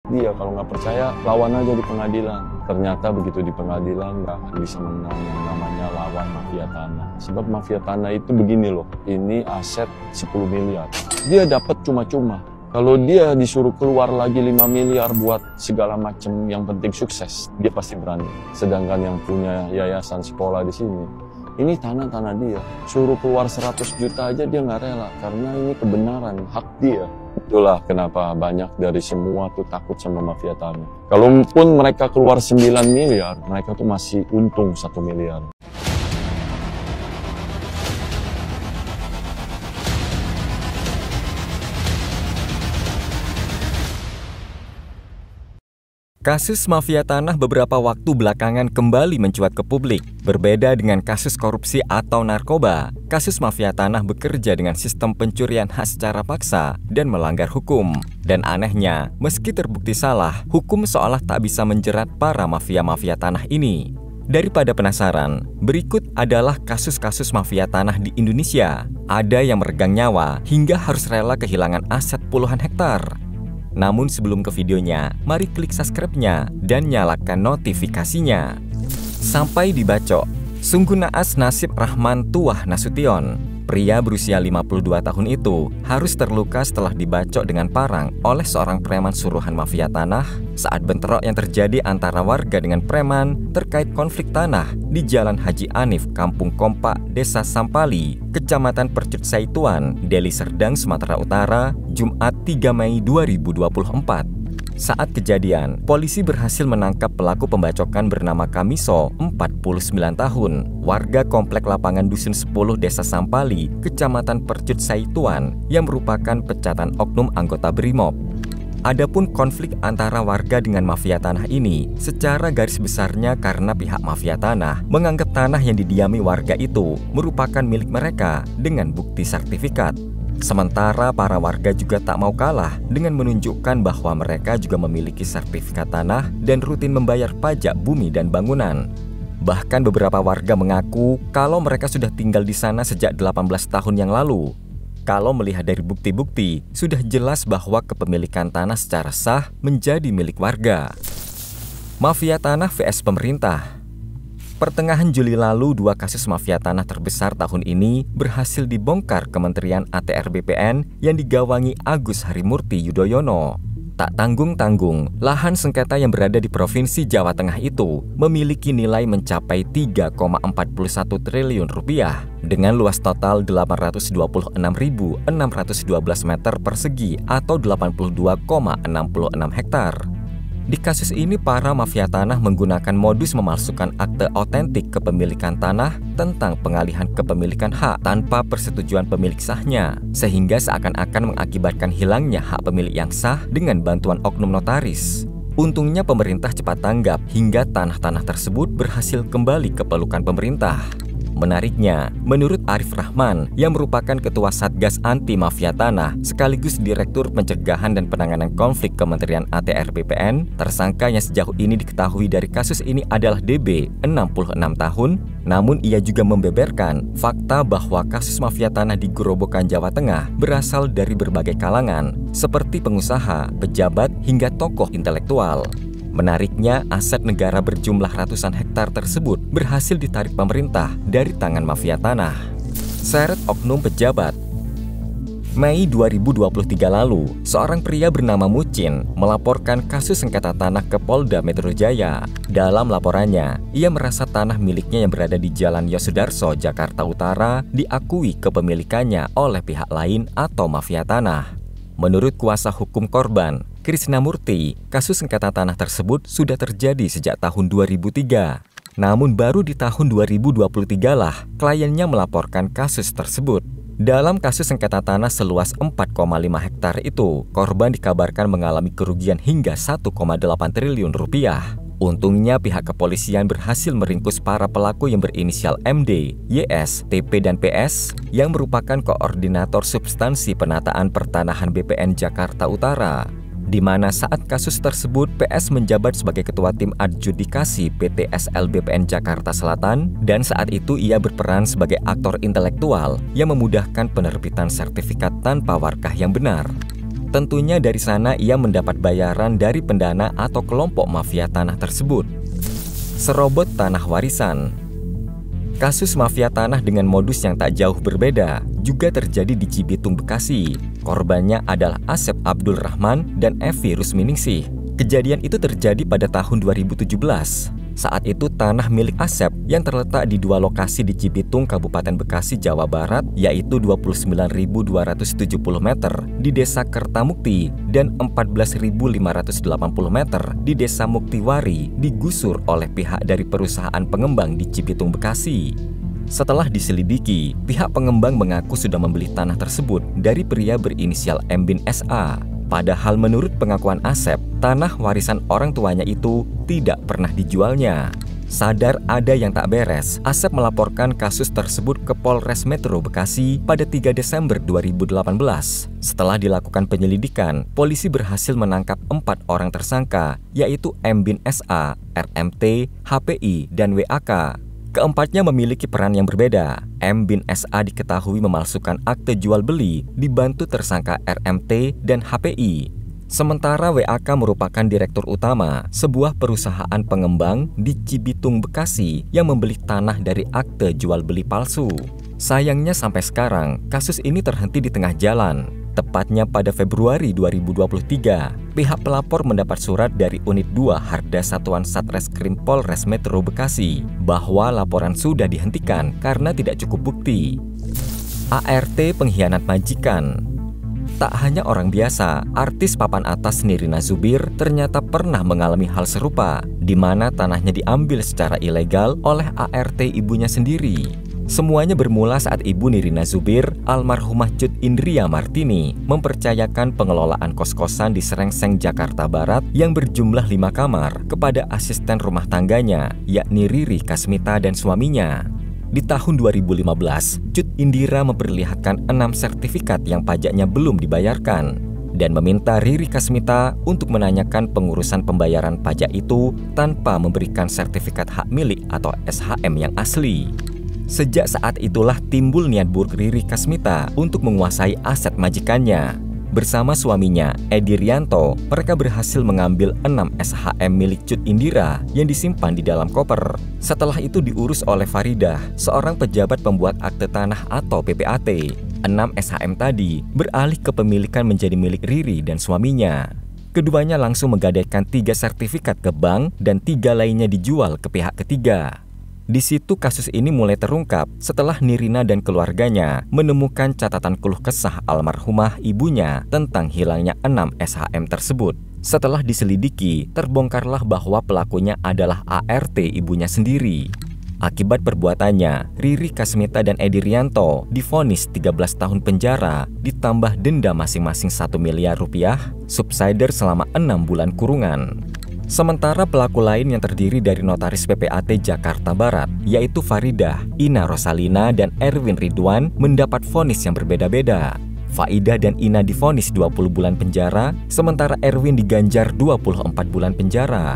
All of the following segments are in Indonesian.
dia. Kalau nggak percaya, lawan aja di pengadilan. Ternyata begitu di pengadilan nggak akan bisa menang yang namanya lawan mafia tanah. Sebab mafia tanah itu begini loh, ini aset 10 miliar. Dia dapat cuma-cuma. Kalau dia disuruh keluar lagi 5 miliar buat segala macam yang penting sukses, dia pasti berani. Sedangkan yang punya yayasan sekolah di sini, ini tanah-tanah dia. Suruh keluar 100 juta aja dia nggak rela, karena ini kebenaran, hak dia. Itulah kenapa banyak dari semua tuh takut sama mafia tanah. Kalaupun mereka keluar 9 miliar, mereka tuh masih untung 1 miliar. Kasus mafia tanah beberapa waktu belakangan kembali mencuat ke publik. Berbeda dengan kasus korupsi atau narkoba, kasus mafia tanah bekerja dengan sistem pencurian hak secara paksa dan melanggar hukum. Dan anehnya, meski terbukti salah, hukum seolah tak bisa menjerat para mafia-mafia tanah ini. Daripada penasaran, berikut adalah kasus-kasus mafia tanah di Indonesia. Ada yang meregang nyawa hingga harus rela kehilangan aset puluhan hektar. Namun sebelum ke videonya, mari klik subscribe-nya dan nyalakan notifikasinya. Sampai dibacok, sungguh naas nasib Rahman Tuah Nasution. Pria berusia 52 tahun itu harus terluka setelah dibacok dengan parang oleh seorang preman suruhan mafia tanah saat bentrok yang terjadi antara warga dengan preman terkait konflik tanah di Jalan Haji Anif, Kampung Kompak, Desa Sampali, Kecamatan Percut Saituan, Deli Serdang, Sumatera Utara, Jumat 3 Mei 2024. Saat kejadian, polisi berhasil menangkap pelaku pembacokan bernama Kamiso, 49 tahun, warga Komplek Lapangan Dusun 10 Desa Sampali, Kecamatan Percut Saituan, yang merupakan pecatan oknum anggota Brimob. Adapun konflik antara warga dengan mafia tanah ini secara garis besarnya karena pihak mafia tanah menganggap tanah yang didiami warga itu merupakan milik mereka dengan bukti sertifikat. Sementara para warga juga tak mau kalah dengan menunjukkan bahwa mereka juga memiliki sertifikat tanah dan rutin membayar pajak bumi dan bangunan. Bahkan beberapa warga mengaku kalau mereka sudah tinggal di sana sejak 18 tahun yang lalu. Kalau melihat dari bukti-bukti, sudah jelas bahwa kepemilikan tanah secara sah menjadi milik warga. Mafia tanah vs pemerintah. Pertengahan Juli lalu, dua kasus mafia tanah terbesar tahun ini berhasil dibongkar Kementerian ATR BPN yang digawangi Agus Harimurti Yudhoyono. Tak tanggung-tanggung, lahan sengketa yang berada di Provinsi Jawa Tengah itu memiliki nilai mencapai 3,41 triliun rupiah dengan luas total 826.612 meter persegi atau 82,66 hektar. Di kasus ini, para mafia tanah menggunakan modus memalsukan akte otentik kepemilikan tanah tentang pengalihan kepemilikan hak tanpa persetujuan pemilik sahnya, sehingga seakan-akan mengakibatkan hilangnya hak pemilik yang sah dengan bantuan oknum notaris. Untungnya pemerintah cepat tanggap hingga tanah-tanah tersebut berhasil kembali ke pelukan pemerintah. Menariknya, menurut Arif Rahman yang merupakan Ketua Satgas Anti Mafia Tanah sekaligus Direktur Pencegahan dan Penanganan Konflik Kementerian ATR BPN, tersangka yang sejauh ini diketahui dari kasus ini adalah DB, 66 tahun, namun ia juga membeberkan fakta bahwa kasus mafia tanah di Gerobokan, Jawa Tengah berasal dari berbagai kalangan, seperti pengusaha, pejabat, hingga tokoh intelektual. Menariknya, aset negara berjumlah ratusan hektar tersebut berhasil ditarik pemerintah dari tangan mafia tanah. Seret oknum pejabat. Mei 2023 lalu, seorang pria bernama Mucin melaporkan kasus sengketa tanah ke Polda Metro Jaya. Dalam laporannya, ia merasa tanah miliknya yang berada di Jalan Yosudarso, Jakarta Utara diakui kepemilikannya oleh pihak lain atau mafia tanah. Menurut kuasa hukum korban, Krisnamurti, kasus sengketa tanah tersebut sudah terjadi sejak tahun 2003. Namun baru di tahun 2023 lah kliennya melaporkan kasus tersebut. Dalam kasus sengketa tanah seluas 4,5 hektar itu, korban dikabarkan mengalami kerugian hingga 1,8 triliun rupiah. Untungnya pihak kepolisian berhasil meringkus para pelaku yang berinisial MD, YS, TP, dan PS yang merupakan koordinator substansi penataan pertanahan BPN Jakarta Utara, di mana saat kasus tersebut PS menjabat sebagai ketua tim adjudikasi PT SL BPN Jakarta Selatan, dan saat itu ia berperan sebagai aktor intelektual yang memudahkan penerbitan sertifikat tanpa warkah yang benar. Tentunya dari sana ia mendapat bayaran dari pendana atau kelompok mafia tanah tersebut. Serobot tanah warisan. Kasus mafia tanah dengan modus yang tak jauh berbeda juga terjadi di Cibitung, Bekasi. Korbannya adalah Asep Abdul Rahman dan Evi Rusminingsih. Kejadian itu terjadi pada tahun 2017. Saat itu tanah milik Asep yang terletak di dua lokasi di Cibitung, Kabupaten Bekasi, Jawa Barat, yaitu 29.270 meter di Desa Kertamukti dan 14.580 meter di Desa Muktiwari digusur oleh pihak dari perusahaan pengembang di Cibitung, Bekasi. Setelah diselidiki, pihak pengembang mengaku sudah membeli tanah tersebut dari pria berinisial M bin SA. Padahal menurut pengakuan Asep, tanah warisan orang tuanya itu tidak pernah dijualnya. Sadar ada yang tak beres, Asep melaporkan kasus tersebut ke Polres Metro Bekasi pada 3 Desember 2018. Setelah dilakukan penyelidikan, polisi berhasil menangkap 4 orang tersangka, yaitu M bin SA, RMT, HPI, dan WAK. Keempatnya memiliki peran yang berbeda. M bin SA diketahui memalsukan akte jual beli dibantu tersangka RMT dan HPI. Sementara WAK merupakan direktur utama sebuah perusahaan pengembang di Cibitung, Bekasi yang membeli tanah dari akte jual beli palsu. Sayangnya sampai sekarang kasus ini terhenti di tengah jalan. Tepatnya pada Februari 2023, pihak pelapor mendapat surat dari Unit 2 Harda Satuan Satreskrim Polres Metro Bekasi bahwa laporan sudah dihentikan karena tidak cukup bukti. ART pengkhianat majikan. Tak hanya orang biasa, artis papan atas Nirina Zubir ternyata pernah mengalami hal serupa, di mana tanahnya diambil secara ilegal oleh ART ibunya sendiri. Semuanya bermula saat ibu Nirina Zubir, almarhumah Cut Indria Martini, mempercayakan pengelolaan kos-kosan di Serengseng, Jakarta Barat yang berjumlah 5 kamar kepada asisten rumah tangganya, yakni Riri Kasmita dan suaminya. Di tahun 2015, Cut Indira memperlihatkan 6 sertifikat yang pajaknya belum dibayarkan dan meminta Riri Kasmita untuk menanyakan pengurusan pembayaran pajak itu tanpa memberikan sertifikat hak milik atau SHM yang asli. Sejak saat itulah timbul niat buruk Riri Kasmita untuk menguasai aset majikannya. Bersama suaminya, Edi Rianto, mereka berhasil mengambil 6 SHM milik Cut Indira yang disimpan di dalam koper. Setelah itu diurus oleh Faridah, seorang pejabat pembuat akte tanah atau PPAT. 6 SHM tadi beralih kepemilikan menjadi milik Riri dan suaminya. Keduanya langsung menggadaikan 3 sertifikat ke bank dan 3 lainnya dijual ke pihak ketiga. Di situ kasus ini mulai terungkap setelah Nirina dan keluarganya menemukan catatan keluh kesah almarhumah ibunya tentang hilangnya 6 SHM tersebut. Setelah diselidiki, terbongkarlah bahwa pelakunya adalah ART ibunya sendiri. Akibat perbuatannya, Riri Kasmita dan Edi Rianto divonis 13 tahun penjara ditambah denda masing-masing 1 miliar rupiah, subsidiar selama 6 bulan kurungan. Sementara pelaku lain yang terdiri dari notaris PPAT Jakarta Barat, yaitu Faridah, Ina Rosalina, dan Erwin Ridwan mendapat vonis yang berbeda-beda. Faidah dan Ina divonis 20 bulan penjara, sementara Erwin diganjar 24 bulan penjara.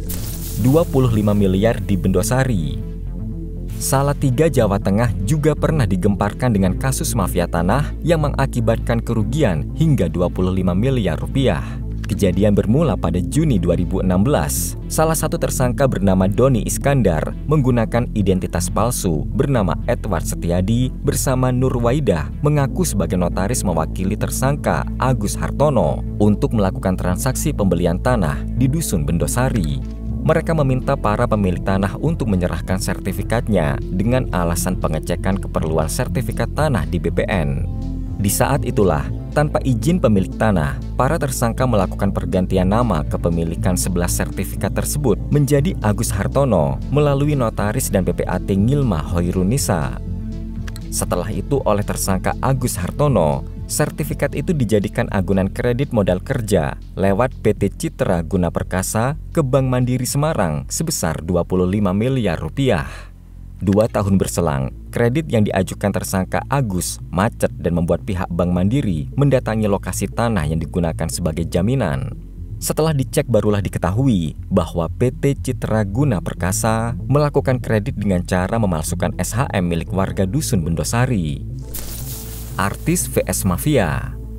25 miliar di Bendosari. Salatiga, Jawa Tengah juga pernah digemparkan dengan kasus mafia tanah yang mengakibatkan kerugian hingga 25 miliar rupiah. Kejadian bermula pada Juni 2016. Salah satu tersangka bernama Doni Iskandar menggunakan identitas palsu bernama Edward Setiadi bersama Nur Waidah mengaku sebagai notaris mewakili tersangka Agus Hartono untuk melakukan transaksi pembelian tanah di Dusun Bendosari. Mereka meminta para pemilik tanah untuk menyerahkan sertifikatnya dengan alasan pengecekan keperluan sertifikat tanah di BPN. Di saat itulah, tanpa izin pemilik tanah, para tersangka melakukan pergantian nama kepemilikan 11 sertifikat tersebut menjadi Agus Hartono melalui notaris dan PPAT Ngilma Hoirunisa. Setelah itu oleh tersangka Agus Hartono, sertifikat itu dijadikan agunan kredit modal kerja lewat PT Citra Guna Perkasa ke Bank Mandiri Semarang sebesar 25 miliar rupiah. 2 tahun berselang, kredit yang diajukan tersangka Agus macet dan membuat pihak Bank Mandiri mendatangi lokasi tanah yang digunakan sebagai jaminan. Setelah dicek barulah diketahui bahwa PT Citra Guna Perkasa melakukan kredit dengan cara memalsukan SHM milik warga Dusun Bendosari. Artis vs Mafia.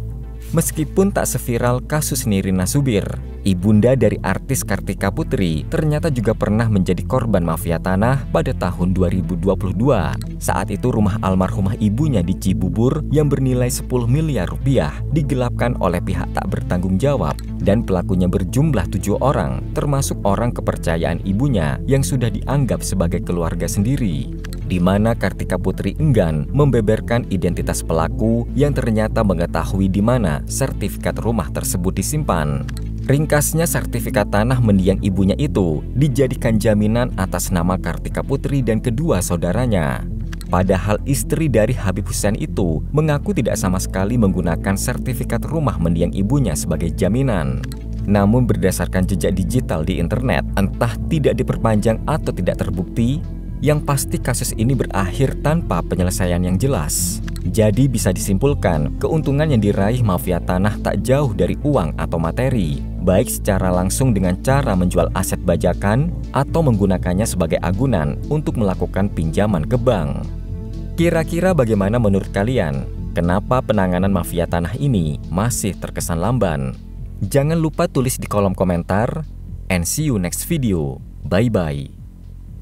Meskipun tak seviral kasus Nirina Zubir, ibunda dari artis Kartika Putri ternyata juga pernah menjadi korban mafia tanah pada tahun 2022. Saat itu rumah almarhumah ibunya di Cibubur yang bernilai 10 miliar rupiah digelapkan oleh pihak tak bertanggung jawab dan pelakunya berjumlah 7 orang, termasuk orang kepercayaan ibunya yang sudah dianggap sebagai keluarga sendiri, di mana Kartika Putri enggan membeberkan identitas pelaku yang ternyata mengetahui di mana sertifikat rumah tersebut disimpan. Ringkasnya, sertifikat tanah mendiang ibunya itu dijadikan jaminan atas nama Kartika Putri dan kedua saudaranya. Padahal istri dari Habib Hussein itu mengaku tidak sama sekali menggunakan sertifikat rumah mendiang ibunya sebagai jaminan. Namun berdasarkan jejak digital di internet, entah tidak diperpanjang atau tidak terbukti, yang pasti kasus ini berakhir tanpa penyelesaian yang jelas. Jadi bisa disimpulkan, keuntungan yang diraih mafia tanah tak jauh dari uang atau materi, baik secara langsung dengan cara menjual aset bajakan atau menggunakannya sebagai agunan untuk melakukan pinjaman ke bank. Kira-kira bagaimana menurut kalian? Kenapa penanganan mafia tanah ini masih terkesan lamban? Jangan lupa tulis di kolom komentar, and see you next video. Bye-bye.